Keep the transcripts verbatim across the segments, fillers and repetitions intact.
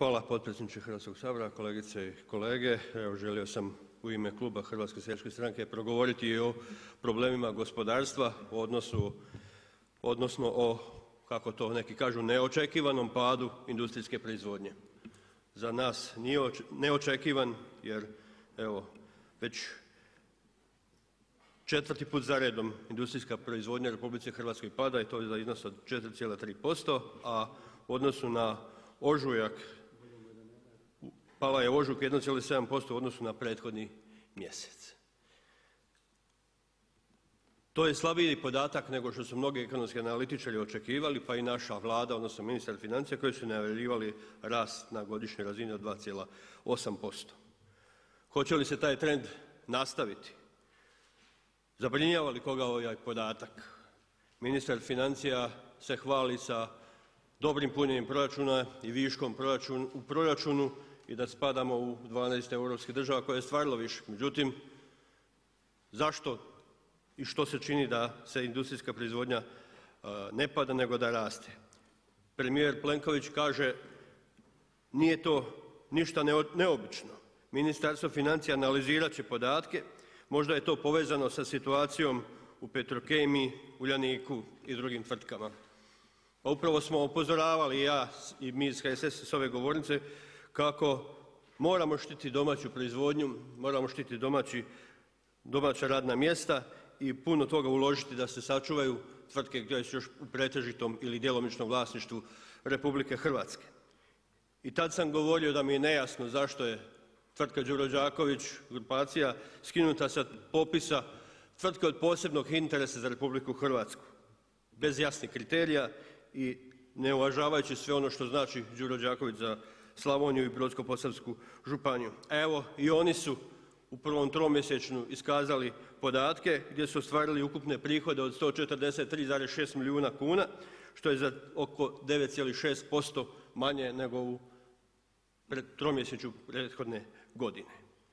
Hvala potpredsjedniče Hrvatskog sabora, kolegice i kolege. Evo želio sam u ime kluba Hrvatske seljačke stranke progovoriti i o problemima gospodarstva, o odnosu, odnosno o kako to neki kažu neočekivanom padu industrijske proizvodnje. Za nas nije neočekivan jer evo već četvrti put za redom industrijska proizvodnja u Republici Hrvatskoj pada i to za iznos od četiri zarez tri posto, a u odnosu na ožujak pala je u ožujku jedan zarez sedam posto u odnosu na prethodni mjesec. To je slabiji podatak nego što su mnogi ekonomski analitičari očekivali, pa i naša Vlada, odnosno ministar financija koji su najavljivali rast na godišnjoj razini od dva zarez osam posto. Hoće li se taj trend nastaviti? Zabrinjava li koga ovaj podatak? Ministar financija se hvali sa dobrim punjenjem proračuna i viškom u proračunu i da spadamo u dvanaest europskih država koje je ostvarilo višak. Međutim, zašto i što se čini da se industrijska proizvodnja ne pada nego da raste? Premijer Plenković kaže nije to ništa neobično. Ministarstvo financija analizirat će podatke, možda je to povezano sa situacijom u Petrokemiji, Uljaniku i drugim tvrtkama. Pa upravo smo upozoravali i ja i mi iz H S S-a s ove govornice kako moramo štititi domaću proizvodnju, moramo štititi domaći, domaća radna mjesta i puno toga uložiti da se sačuvaju tvrtke koje su još u pretežitom ili djelomičnom vlasništvu Republike Hrvatske. I tad sam govorio da mi je nejasno zašto je tvrtka Đuro Đaković, grupacija, skinuta sa popisa tvrtke od posebnog interesa za Republiku Hrvatsku bez jasnih kriterija i ne uvažavajući sve ono što znači Đuro Đaković za Slavoniju i Brodsko-posavsku županiju. Evo i oni su u prvom tromjesečju iskazali podatke gdje su ostvarili ukupne prihode od sto četrdeset tri zarez šest milijuna kuna što je za oko devet zarez šest posto manje nego u tromjesečju prethodne godine.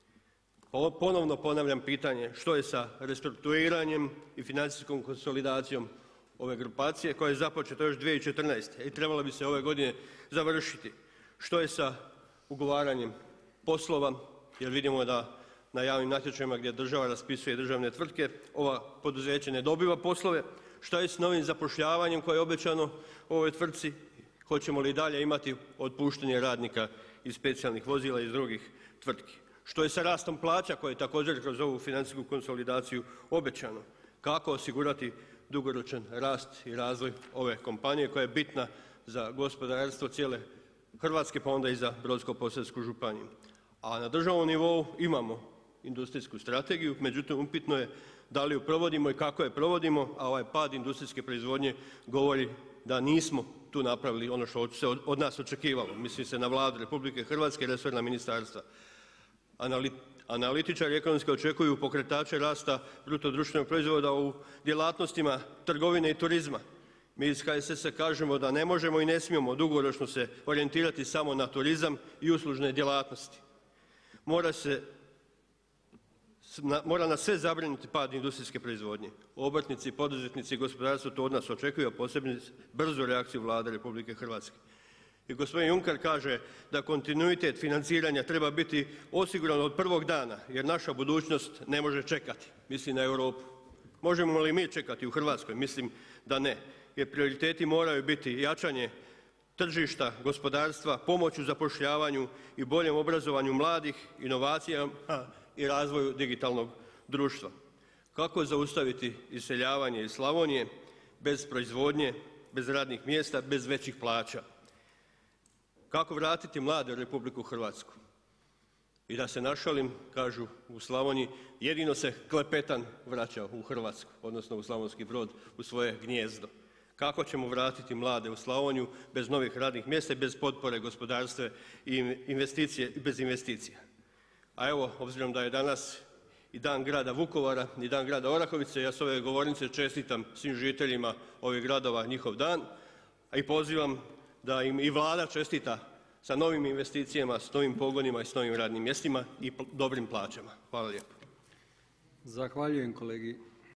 Ponovno ponavljam pitanje što je sa restrukturiranjem i financijskom konsolidacijom ove grupacije koja je započeta još dvije tisuće četrnaeste. i trebala bi se ove godine završiti. Što je sa ugovaranjem poslova jer vidimo da na javnim natječajima gdje država raspisuje državne tvrtke ova poduzeće ne dobiva poslove. Što je s novim zapošljavanjem koje je obećano ovoj tvrtci? Hoćemo li i dalje imati otpuštanje radnika iz specijalnih vozila i iz drugih tvrtki? Što je sa rastom plaća koje je također kroz ovu financijsku konsolidaciju obećano? Kako osigurati dugoročan rast i razvoj ove kompanije koja je bitna za gospodarstvo cijele Hrvatske pa onda i za Brodsko-posavsku županiju? A na državnom nivou imamo industrijsku strategiju, međutim upitno je da li ju provodimo i kako je provodimo, a ovaj pad industrijske proizvodnje govori da nismo tu napravili ono što se od nas očekivalo. Misli se na Vladu Republike Hrvatske i resorna ministarstva. Analitičari ekonomski očekuju pokretače rasta bruto društvenog proizvoda u djelatnostima trgovine i turizma. Mi iz H S S-a kažemo da ne možemo i ne smijemo dugoročno se orijentirati samo na turizam i uslužne djelatnosti. Mora se Mora nas sve zabrinuti pad industrijske proizvodnje. Obrtnici, poduzetnici i gospodarstvo to od nas očekuju, a posebno brzu reakciju Vlade Republike Hrvatske. I gospodin Juncker kaže da kontinuitet financiranja treba biti osiguran od prvog dana jer naša budućnost ne može čekati, misli na Europu. Možemo li mi čekati u Hrvatskoj? Mislim da ne. Jer prioriteti moraju biti jačanje tržišta, gospodarstva, pomoć u zapošljavanju i boljem obrazovanju mladih, inovacijama i razvoju digitalnog društva. Kako zaustaviti iseljavanje iz Slavonije bez proizvodnje, bez radnih mjesta, bez većih plaća? Kako vratiti mlade u Republiku Hrvatsku? I da se našalim, kažu u Slavoniji, jedino se klepetan vraća u Hrvatsku, odnosno u Slavonski Brod, u svoje gnijezdo. Kako ćemo vratiti mlade u Slavoniju bez novih radnih mjesta i bez potpore gospodarstva i investicije, bez investicija? A evo, obzirom da je danas i dan grada Vukovara i dan grada Orahovice, ja s ove govornice čestitam svim žiteljima ovih gradova njihov dan, a i pozivam da im i Vlada čestita sa novim investicijama, s novim pogonima i s novim radnim mjestima i dobrim plaćama. Hvala lijepo. Zahvaljujem kolegi